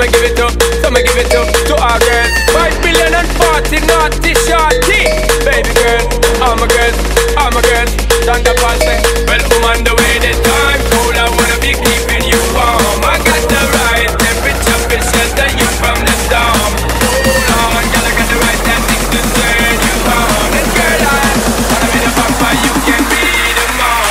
me give it up, so me give it up to our girls. 5 billion and 40 naughty shorty. Baby girl, all my girls, all my girls. Thunder Paul say, well, woman, the way the time cold, I wanna be keeping you warm. I got the right temperature to shelter you from the storm. Hold on, girl, I got the right tactics to turn you on. And girl, I wanna be the papa, you can be the mom.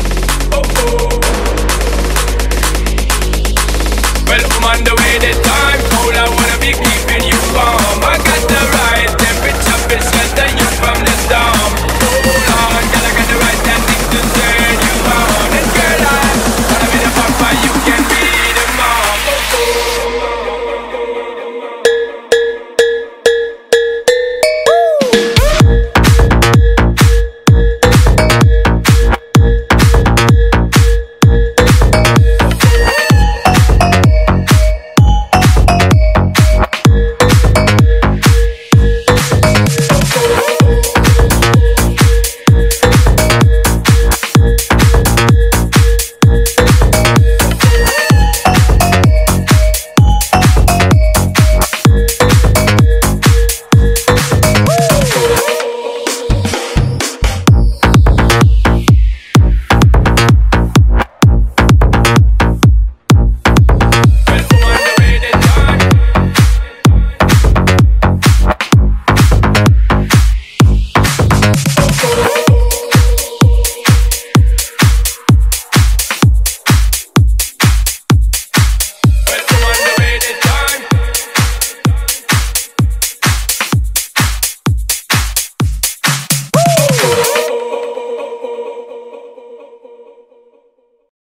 On the way the time